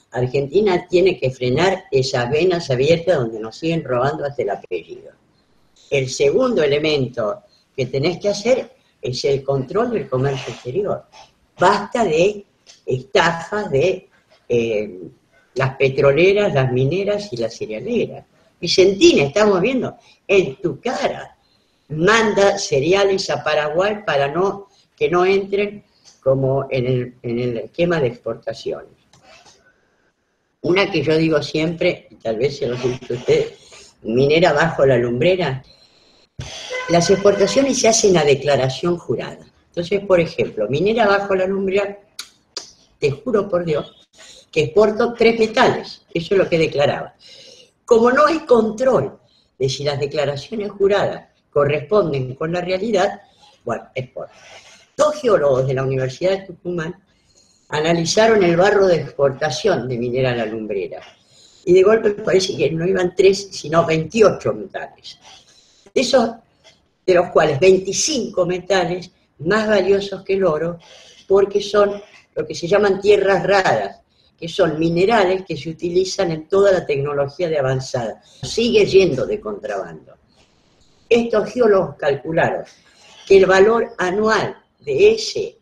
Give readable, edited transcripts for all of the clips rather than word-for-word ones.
Argentina tiene que frenar esas venas abiertas donde nos siguen robando hasta el apellido. El segundo elemento que tenés que hacer es el control del comercio exterior. Basta de estafas de las petroleras, las mineras y las cerealeras. Vicentina, estamos viendo, en tu cara, manda cereales a Paraguay para que no entren como en el esquema de exportaciones. Una que yo digo siempre, y tal vez se lo dice usted, minera bajo la lumbrera, las exportaciones se hacen a declaración jurada. Entonces, por ejemplo, minera bajo la lumbrera, te juro por Dios, que exporto 3 metales, eso es lo que declaraba. Como no hay control de si las declaraciones juradas corresponden con la realidad, bueno, exporto. 2 geólogos de la Universidad de Tucumán analizaron el barro de exportación de Minera La Lumbrera y de golpe parece que no iban 3, sino 28 metales. De los cuales 25 metales más valiosos que el oro, porque son lo que se llaman tierras raras, que son minerales que se utilizan en toda la tecnología de avanzada. Sigue yendo de contrabando. Estos geólogos calcularon que el valor anual de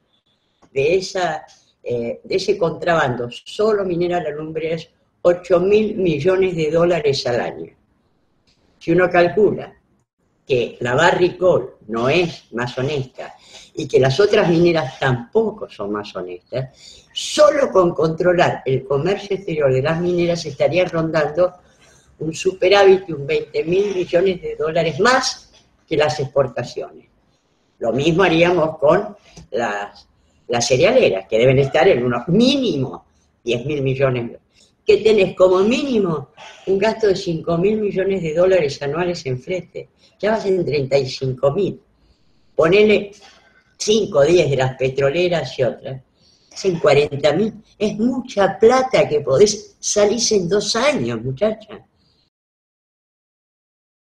ese contrabando, solo Minera La Lumbrera, es 8.000 millones de dólares al año. Si uno calcula que la Barrick no es más honesta y que las otras mineras tampoco son más honestas, solo con controlar el comercio exterior de las mineras estaría rondando un superávit de un 20.000 millones de dólares más que las exportaciones. Lo mismo haríamos con las cerealeras, que deben estar en unos mínimo 10.000 millones, que tenés como mínimo un gasto de 5.000 millones de dólares anuales en flete. Ya vas en 35.000. Ponele 5 o 10 de las petroleras y otras. Hacen 40.000. Es mucha plata que podés salirse en 2 años, muchacha.